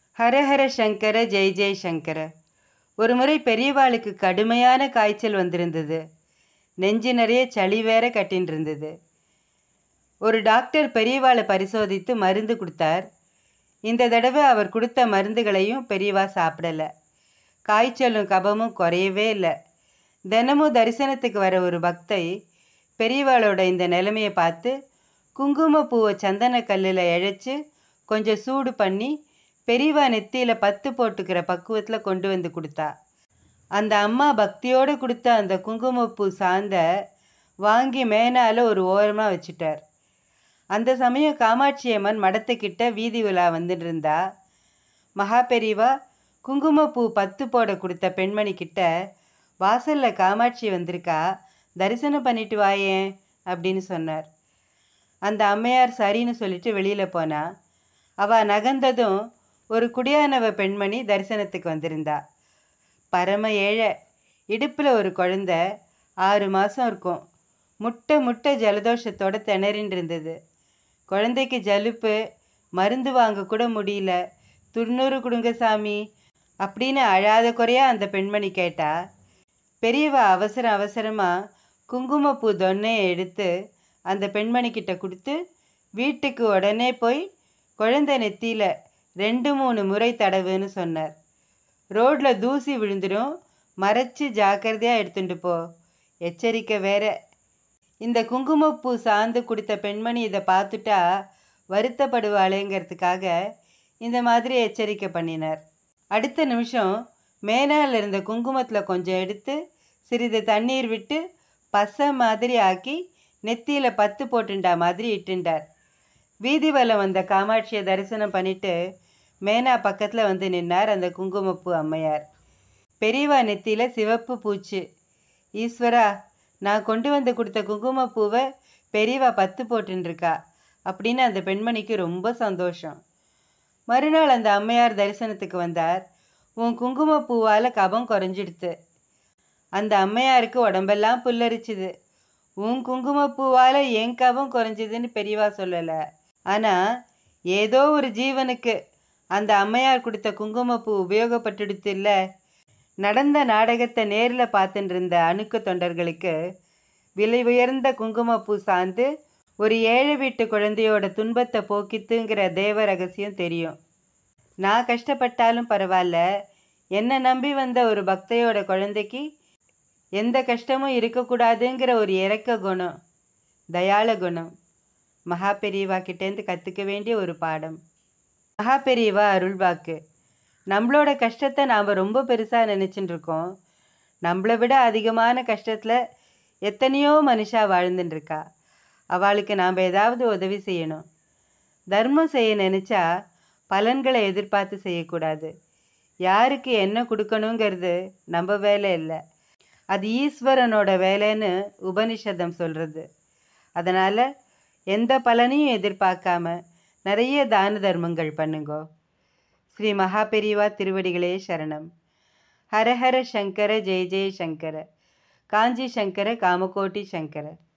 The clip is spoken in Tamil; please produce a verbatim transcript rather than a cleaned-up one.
ஹரஹர சங்கர ஜெய் ஜெய் சங்கர. ஒரு முறை பெரியவாளுக்கு கடுமையான காய்ச்சல் வந்திருந்தது. நெஞ்சு நிறைய சளி வேற கட்டின்னு இருந்தது. ஒரு டாக்டர் பெரியவாளை பரிசோதித்து மருந்து கொடுத்தார். இந்த தடவை அவர் கொடுத்த மருந்துகளையும் பெரியவா சாப்பிடலை. காய்ச்சலும் கபமும் குறையவே இல்லை. தினமும் தரிசனத்துக்கு வர ஒரு பக்தை பெரியவாளோட இந்த நிலைமையை பார்த்து குங்குமப்பூவை சந்தன கல்லில் இழைச்சி கொஞ்சம் சூடு பண்ணி பெரியவா நெத்தியில் பத்து போட்டுக்கிற பக்குவத்தில் கொண்டு வந்து கொடுத்தா. அந்த அம்மா பக்தியோடு கொடுத்த அந்த குங்குமப்பூ சாந்த வாங்கி மேனால ஒரு ஓரமாக வச்சுட்டார். அந்த சமயம் காமாட்சி அம்மன் மடத்துக்கிட்ட வீதி உலா வந்துட்டு இருந்தா. மகாபெரிவா குங்குமப்பூ பத்து போட கொடுத்த பெண்மணி கிட்ட, வாசலில் காமாட்சி வந்திருக்கா, தரிசனம் பண்ணிட்டு வாயேன் அப்படின்னு சொன்னார். அந்த அம்மையார் சரின்னு சொல்லிட்டு வெளியில் போனா. அவள் நகர்ந்ததும் ஒரு குடியானவ பெண்மணி தரிசனத்துக்கு வந்திருந்தா. பரம ஏழை. இடுப்பில் ஒரு குழந்த, ஆறு மாதம் இருக்கும். முட்டை முட்டை ஜலதோஷத்தோடு திணறின்னு இருந்தது. குழந்தைக்கு ஜலுப்பு, மருந்து வாங்க கூட முடியல. துண்ணூறு கொடுங்க சாமி அப்படின்னு அழாத குறையா அந்த பெண்மணி கேட்டா. பெரியவா அவசர அவசரமாக குங்குமப்பூ தொன்னையை எடுத்து அந்த பெண்மணிக்கிட்ட கொடுத்து வீட்டுக்கு உடனே போய் குழந்தை நெத்தியில் ரெண்டு மூணு முறை தடவுன்னு சொன்னார். ரோட்டில் தூசி விழுந்துடும், மறைச்சி ஜாக்கிரதையாக எடுத்துட்டு போ, எச்சரிக்கை வேற. இந்த குங்குமப்பூ சாந்து கொடுத்த பெண்மணி இதை பார்த்துட்டா வருத்தப்படுவாளேங்கிறதுக்காக இந்த மாதிரி எச்சரிக்கை பண்ணினார். அடுத்த நிமிஷம் மேனால் இருந்த குங்குமத்தில் கொஞ்சம் எடுத்து சிறிது தண்ணீர் விட்டு பசை மாதிரி ஆக்கி நெத்தியில் பத்து போட்டுண்டா மாதிரி இட்டுண்டார். வீதி வலம் வந்த காமாட்சியை தரிசனம் பண்ணிட்டு மேனா பக்கத்தில் வந்து நின்னார் அந்த குங்குமப்பூ அம்மையார். பெரியவா நெத்தியில் சிவப்பு பூச்சு. ஈஸ்வரா, நான் கொண்டு வந்து கொடுத்த குங்குமப்பூவை பெரியவா பத்து போட்டுருக்கா அப்படின்னு அந்த பெண்மணிக்கு ரொம்ப சந்தோஷம். மறுநாள் அந்த அம்மையார் தரிசனத்துக்கு வந்தார். உன் குங்குமப்பூவால் கபம் குறைஞ்சிடுத்து. அந்த அம்மையாருக்கு உடம்பெல்லாம் புல்லரிச்சுது. உன் குங்குமப்பூவால் என் கபம் குறைஞ்சிதுன்னு பெரியவா சொல்லலை. ஆனால் ஏதோ ஒரு ஜீவனுக்கு அந்த அம்மையார் கொடுத்த குங்குமப்பூ உபயோகப்பட்டுடுத்து இல்லை. நடந்த நாடகத்தை நேரில் பார்த்துட்டு இருந்த அணுக்க தொண்டர்களுக்கு விலை உயர்ந்த குங்குமப்பூ சார்ந்து ஒரு ஏழை வீட்டு குழந்தையோட துன்பத்தை போக்கித்துங்கிற தேவ ரகசியம் தெரியும். நான் கஷ்டப்பட்டாலும் பரவாயில்ல, என்னை நம்பி வந்த ஒரு பக்தையோட குழந்தைக்கு எந்த கஷ்டமும் இருக்கக்கூடாதுங்கிற ஒரு இரக்க குணம், தயாள குணம் மகாபெரிவா கிட்டேருந்து கற்றுக்க வேண்டிய ஒரு பாடம். மகாபெரிவா அருள்வாக்கு. நம்மளோட கஷ்டத்தை நாம் ரொம்ப பெருசாக நினச்சிட்டு இருக்கோம். நம்மளை விட அதிகமான கஷ்டத்தில் எத்தனையோ மனுஷா வாழ்ந்துட்டுருக்கா. அவளுக்கு நாம் ஏதாவது உதவி செய்யணும். தர்மம் செய்ய நினச்சா பலன்களை எதிர்பார்த்து செய்யக்கூடாது. யாருக்கு என்ன கொடுக்கணுங்கிறது நம்ம வேலை இல்லை, அது ஈஸ்வரனோட வேலைன்னு உபனிஷதம் சொல்கிறது. அதனால் எந்த பலனையும் எதிர்பார்க்காம நிறைய தான தர்மங்கள் பண்ணுங்கோ. ஸ்ரீ மகாபெரிவா திருவடிகளே சரணம். ஹரஹர சங்கர ஜெய ஜெய சங்கர. காஞ்சி சங்கர காமகோட்டி சங்கர.